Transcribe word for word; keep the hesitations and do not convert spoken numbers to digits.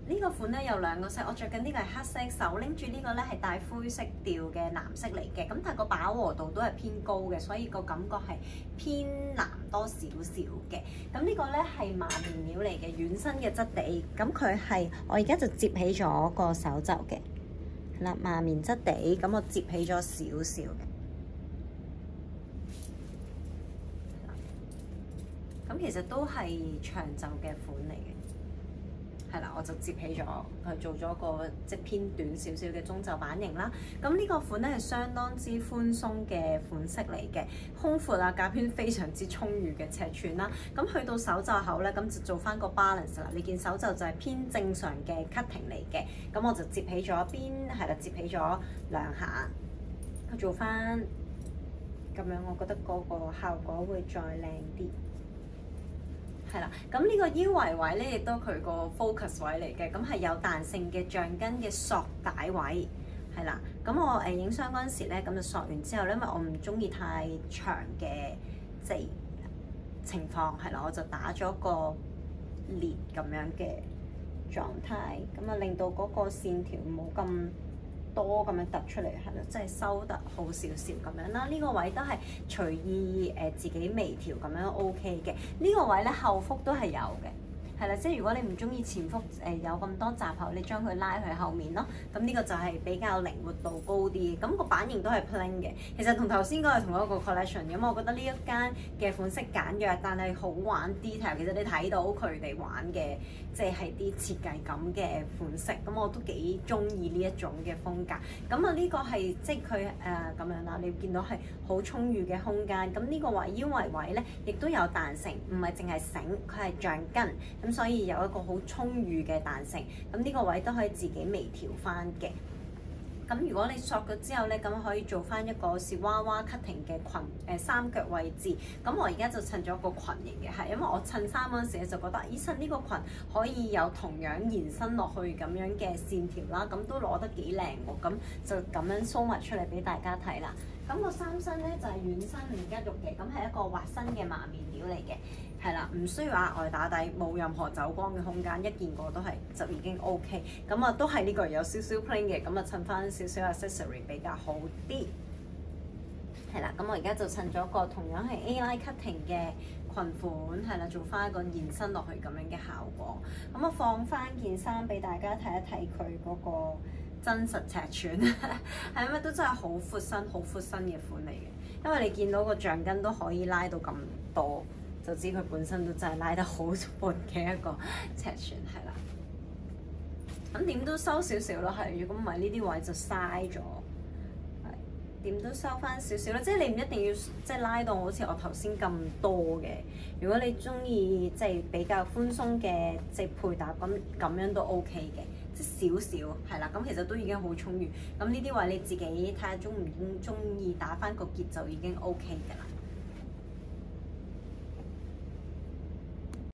呢個款咧有兩個色，我着緊呢個係黑色，手拎住呢個咧係帶灰色調嘅藍色嚟嘅，咁但係個飽和度都係偏高嘅，所以個感覺係偏藍多少少嘅。咁呢個咧係麻棉料嚟嘅，軟身嘅質地，咁佢係我而家就摺起咗個手袖嘅，係啦，麻棉質地，咁我摺起咗少少嘅。咁其實都係長袖嘅款嚟嘅。係啦，我就摺起咗，佢做咗個即偏短少少嘅中袖版型啦。咁呢個款咧係相當之寬鬆嘅款式嚟嘅，胸闊啊，甲圈非常之充裕嘅尺寸啦。咁去到手袖口咧，咁就做翻個 balance 啦。你見手袖就係偏正常嘅 cutting 嚟嘅，咁我就摺起咗邊，係啦，摺起咗兩下，做翻咁樣，我覺得嗰個效果會再靚啲。係啦，咁呢個腰圍位咧，亦都佢個 focus 位嚟嘅，咁係有彈性嘅橡筋嘅索帶位，係啦。咁我誒影相嗰陣時咧，咁就索完之後咧，因為我唔中意太長嘅即係情況，係啦，我就打咗個裂咁樣嘅狀態，咁啊令到嗰個線條冇咁多咁樣突出嚟，係啦，即係收得好少少咁樣啦。呢、這個位都係隨意誒、呃、自己微調咁樣 O K 嘅。呢、這個位咧後腹都係有嘅，係啦，即係如果你唔中意前腹誒、呃、有咁多窄口，你將佢拉去後面咯。咁呢個就係比較靈活度高啲，咁、那個版型都係 plain 嘅。其實同頭先嗰個係同一個 collection，咁我覺得呢一間嘅款式簡約，但係好玩 detail。其實你睇到佢哋玩嘅，即係啲設計感嘅款式，咁我都幾中意呢一種嘅風格。咁啊呢個係即係佢誒咁樣啦，你見到係好充裕嘅空間。咁呢個位腰圍位咧，亦都有彈性，唔係淨係繩，佢係橡筋，咁所以有一個好充裕嘅彈性。咁呢個位都可以自己微調翻嘅。咁如果你索咗之後咧，咁可以做翻一個是娃娃 cutting 嘅裙誒、呃、三腳位置。咁我而家就襯咗個裙型嘅，係因為我襯衫嗰陣時咧就覺得，咦襯呢個裙可以有同樣延伸落去咁樣嘅線條啦，咁都攞得幾靚喎。咁就咁樣 show 埋出嚟俾大家睇啦。咁、個衫身咧就係、是、軟身唔吉肉嘅，咁係一個滑身嘅麻棉料嚟嘅，係啦，唔需要額外打底，冇任何走光嘅空間，一件過都係就已經 O K。咁啊都係呢個有少少 plain 嘅，咁啊襯翻少少 accessory 比較好啲。係啦，咁我而家就襯咗個同樣係 A-line cutting 嘅裙款，係啦，做翻一個延伸落去咁樣嘅效果。咁啊放翻件衫俾大家睇一睇佢嗰個真實尺寸，係咪都真係好闊身、好闊身嘅款嚟嘅？因為你見到個橡筋都可以拉到咁多，就知佢本身都真係拉得好闊嘅一個尺寸，係啦。咁點都收少少咯，係。如果唔係呢啲位就嘥咗，係點都收翻少少啦。即係你唔一定要即係拉到好似我頭先咁多嘅。如果你中意即係比較寬鬆嘅即係配搭，咁咁樣都 OK 嘅。即少少係啦，咁其實都已經好充裕。咁呢啲位你自己睇下中唔中意打翻個結就已經 OK 㗎啦。